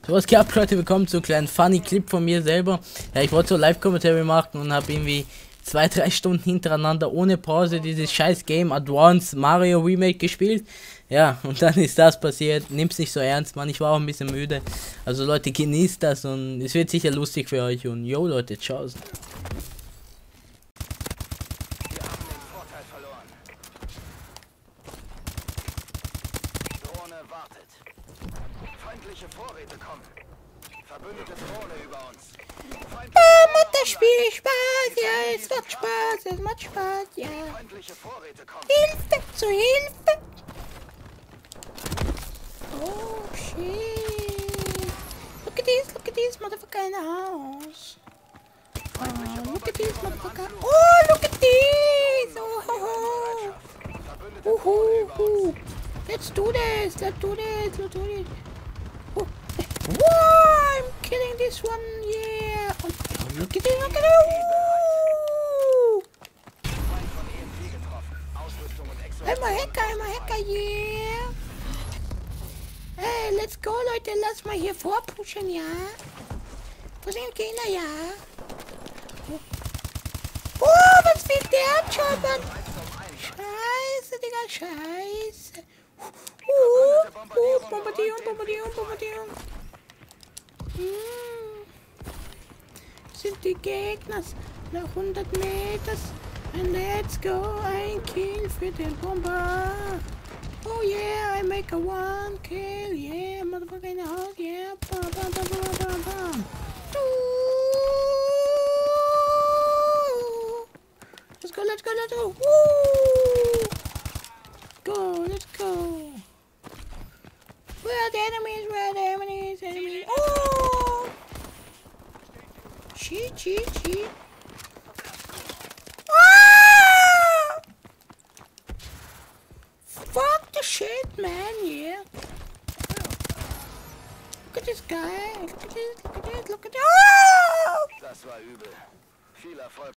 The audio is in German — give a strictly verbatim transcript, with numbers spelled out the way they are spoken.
So, was geht ab, Leute? Willkommen zu einem kleinen funny Clip von mir selber. Ja, ich wollte so Live-Kommentare machen und habe irgendwie zwei, drei Stunden hintereinander ohne Pause dieses scheiß Game Advance Mario Remake gespielt. Ja, und dann ist das passiert. Nimm's nicht so ernst, Mann. Ich war auch ein bisschen müde. Also Leute, genießt das und es wird sicher lustig für euch. Und yo Leute, ciao. Feindliche Vorräte kommen. Verbündete Drohne über uns. Ah, macht das Spiel Spaß, ja, es macht Spaß, es macht Spaß, ja. Feindliche Vorräte kommen. Hilfe, zu Hilfe. Oh, shit. Look at this, look at this motherfucker in the house. Oh, look at this motherfucker. Oh, look at this. Oh, ho, ho. Oh, ho, ho. Let's do this, let's do this, let's do this. Oh. Whoa, I'm killing this one, yeah. Oh, look at it, look at it. Ooh. I'm a hacker, I'm a hacker, yeah. Hey, let's go, Leute, lass mal hier vorpushen, ja. Wo sind die Gegner, ja? Oh, was will der schon, Mann? Scheiße, Digga, scheiße. Uh, uh, Bombardierung, Bombardierung, Bombardierung. Hm. Sind die Gegner nach hundert Metern? And let's go, ein Kill für den Bomber. Oh yeah, I make a one kill, yeah, motherfucker in the house, yeah, bam, bam, bam, bam, bam, bam. Let's go, let's go, let's go. Woo! Go, let's go. Where are the enemies? Where are the enemies? Enemies. Oh! Cheat, cheat, cheat. Ah! Fuck the shit, man, yeah. Look at this guy. Look at this, look at this, look at this. Oh! Das war übel. Viel Erfolg.